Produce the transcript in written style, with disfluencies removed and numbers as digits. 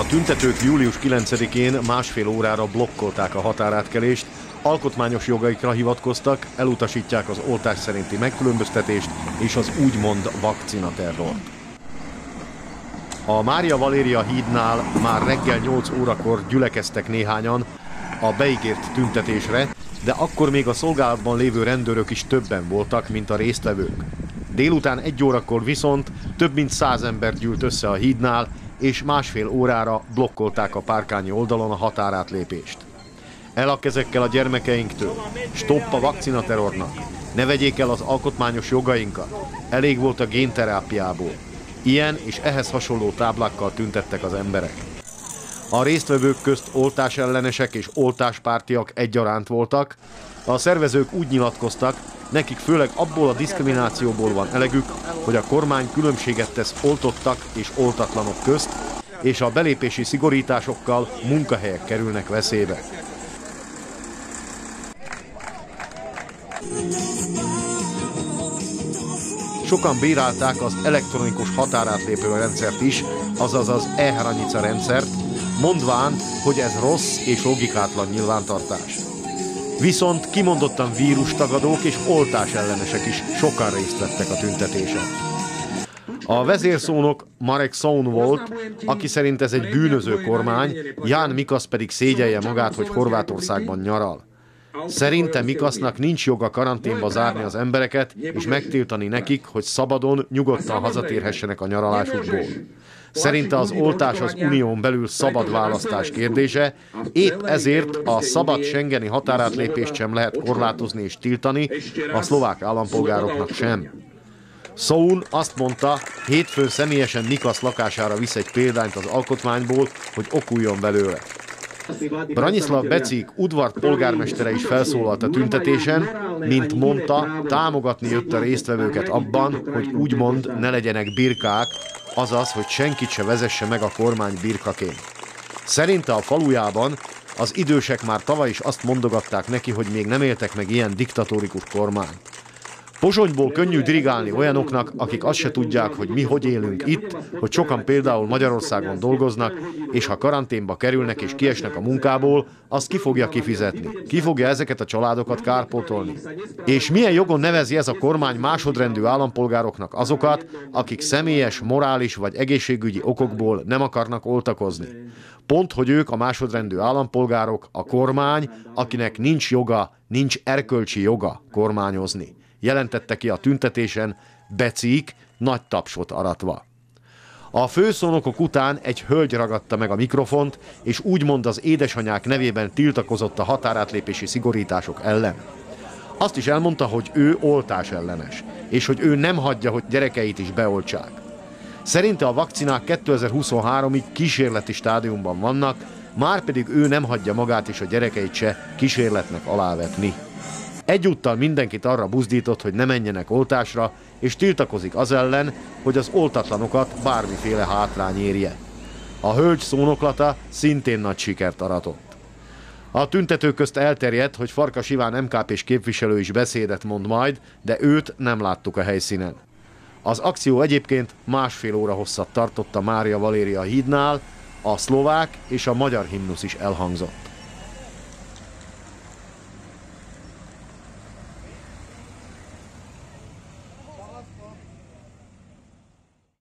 tüntetők július 9-én másfél órára blokkolták a határátkelést, alkotmányos jogaikra hivatkoztak, elutasítják az oltás szerinti megkülönböztetést és az úgymond vakcinaterrort. A Mária Valéria hídnál már reggel 8 órakor gyülekeztek néhányan a beígért tüntetésre, de akkor még a szolgálatban lévő rendőrök is többen voltak, mint a résztvevők. Délután 1 órakor viszont több mint 100 ember gyűlt össze a hídnál, és másfél órára blokkolták a párkányi oldalon a határátlépést. El a kezekkel a gyermekeinktől, stopp a vakcinaterrornak, ne vegyék el az alkotmányos jogainkat, elég volt a génterápiából. Ilyen és ehhez hasonló táblákkal tüntettek az emberek. A résztvevők közt oltásellenesek és oltáspártiak egyaránt voltak. A szervezők úgy nyilatkoztak, nekik főleg abból a diszkriminációból van elegük, hogy a kormány különbséget tesz oltottak és oltatlanok közt, és a belépési szigorításokkal munkahelyek kerülnek veszélybe. Sokan bírálták az elektronikus határátlépő rendszert is, azaz az e-hranica rendszert, mondván, hogy ez rossz és logikátlan nyilvántartás. Viszont kimondottan vírustagadók és oltásellenesek is sokan részt vettek a tüntetésen. A vezérszónok Marek Soun volt, aki szerint ez egy bűnöző kormány, Jan Mikasz pedig szégyelje magát, hogy Horvátországban nyaral. Szerinte Mikasznak nincs joga karanténba zárni az embereket és megtiltani nekik, hogy szabadon, nyugodtan hazatérhessenek a nyaralásukból. Szerinte az oltás az unión belül szabad választás kérdése, épp ezért a szabad schengeni határátlépést sem lehet korlátozni és tiltani, a szlovák állampolgároknak sem. Soun azt mondta, hétfőn személyesen Mikasz lakására visz egy példányt az alkotmányból, hogy okuljon belőle. Branislav Becik udvar polgármestere is felszólalt a tüntetésen, mint mondta, támogatni jött a résztvevőket abban, hogy úgymond ne legyenek birkák, azaz, hogy senkit se vezesse meg a kormány birkaként. Szerinte a falujában az idősek már tavaly is azt mondogatták neki, hogy még nem éltek meg ilyen diktatórikus kormányt. Pozsonyból könnyű dirigálni olyanoknak, akik azt se tudják, hogy mi hogy élünk itt, hogy sokan például Magyarországon dolgoznak, és ha karanténba kerülnek és kiesnek a munkából, azt ki fogja kifizetni? Ki fogja ezeket a családokat kárpótolni? És milyen jogon nevezi ez a kormány másodrendű állampolgároknak azokat, akik személyes, morális vagy egészségügyi okokból nem akarnak oltakozni? Pont, hogy ők a másodrendű állampolgárok, a kormány, akinek nincs joga, nincs erkölcsi joga kormányozni, jelentette ki a tüntetésen Becik nagy tapsot aratva. A főszónokok után egy hölgy ragadta meg a mikrofont, és úgymond az édesanyák nevében tiltakozott a határátlépési szigorítások ellen. Azt is elmondta, hogy ő oltásellenes, és hogy ő nem hagyja, hogy gyerekeit is beoltsák. Szerinte a vakcinák 2023-ig kísérleti stádiumban vannak, márpedig ő nem hagyja magát és a gyerekeit se kísérletnek alávetni. Egyúttal mindenkit arra buzdított, hogy ne menjenek oltásra, és tiltakozik az ellen, hogy az oltatlanokat bármiféle hátrány érje. A hölgy szónoklata szintén nagy sikert aratott. A tüntetők közt elterjedt, hogy Farkas Iván MKP-s képviselő is beszédet mond majd, de őt nem láttuk a helyszínen. Az akció egyébként másfél óra hosszat tartott a Mária Valéria hídnál, a szlovák és a magyar himnusz is elhangzott.